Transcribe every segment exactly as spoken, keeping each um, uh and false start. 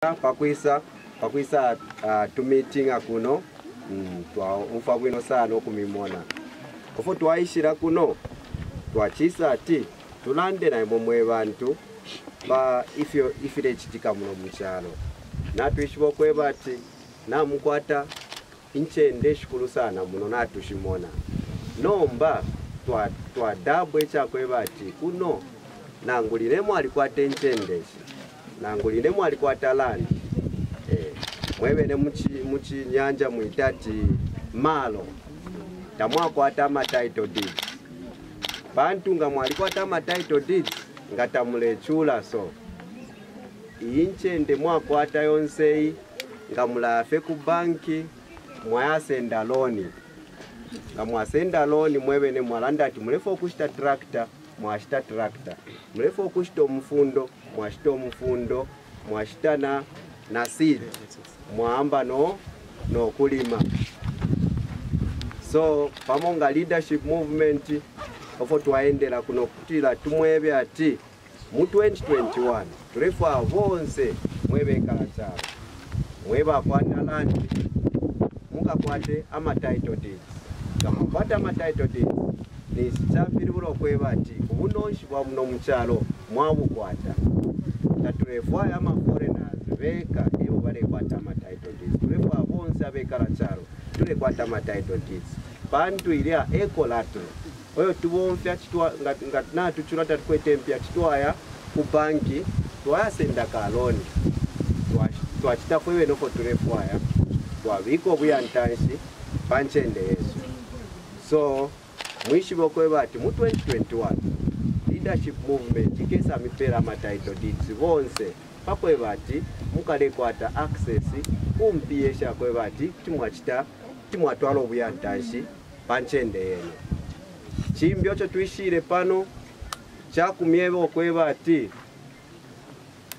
pakwisa pakwisa uh, tu meeting kuno mm, twa umfa bwino sana okumimona ofo twaishira kuno twachisa ati tulande na momwe bantu ba ifyo ifire chitika muno muchalo natwishibo kwebati na mukwata inchende shikuru sana muno natushimona nomba twa twa dabwe cha kwebati kuno nanguliremo alikwata inchendeshi nanguliremo alikwata land eh mwebene muchi muchi nyanja muitati malo tamwakwata ma title deed bantu nga mwalikwata ma title deed ngatamulechula so inchende mwakwata yonsei ngamulafe ku banki mwayasenda loan nga mwasenda loan mwebene mwalanda ati mulefo kushita tractor mwashita tractor mulefo kushita omufundo mwashita omufundo mwashita na na seed mwamba no no kulima so pamonga leadership movement ofo twaendera kuno kutila tumwebe ati mu twenty twenty-one tulefa bonse mwebe kalacharo mweba kwata land muka kwate ama title deeds kama kwata ama title deeds ni sichapiri bulo kweba ati ubunonshi bwa muno muchalo mwabu kwata tatulefa ama foreigners beka ebo bale kwata ama title deeds tulefa bonse abekalacharo tule kwata ama title deeds bantu ilia ecolatro oyo tubomfya chitwa ngatina tuchula tatkwete mpya chitwaya ku banki twasenda ka loan twa chitafwewe noko tulefwaya twa biko buyantanshi panchende yesu so mwishi bokwebati mu twenty twenty-one leadership movement ikesa mipera ma title deeds bonse pakwebati mukale kwata access kumpiyesha kwebati timwachita timwatwala buyantanshi panchende yeno chimbyo cho tuishire pano chakumyebe okwebati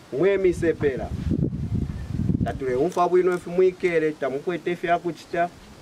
mwemisepera tatule umfa bwino efu mwikere tamukwete fya kuchita